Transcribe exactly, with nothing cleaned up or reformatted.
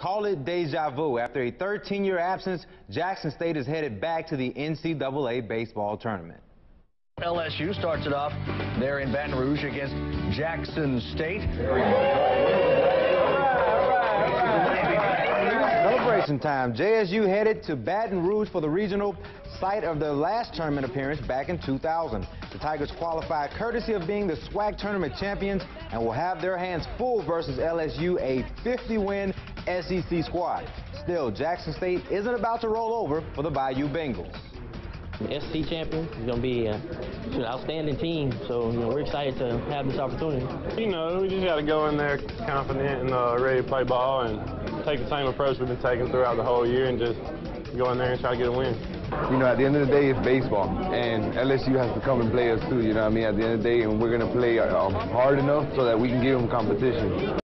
Call it deja vu. After a thirteen-year absence, Jackson State is headed back to the N C double A baseball tournament. L S U starts it off there in Baton Rouge against Jackson State. Celebration time. J S U headed to Baton Rouge for the regional site of their last tournament appearance back in two thousand. The Tigers qualified courtesy of being the SWAC tournament champions and will have their hands full versus L S U, a fifty win S E C squad. Still, Jackson State isn't about to roll over for the Bayou Bengals. S E C champion is going to be uh, an outstanding team, so you know, we're excited to have this opportunity. You know, we just got to go in there confident and uh, ready to play ball and take the same approach we've been taking throughout the whole year and just go in there and try to get a win. You know, at the end of the day, it's baseball, and L S U has to come and play us too, you know what I mean, at the end of the day, and we're going to play um, hard enough so that we can give them competition.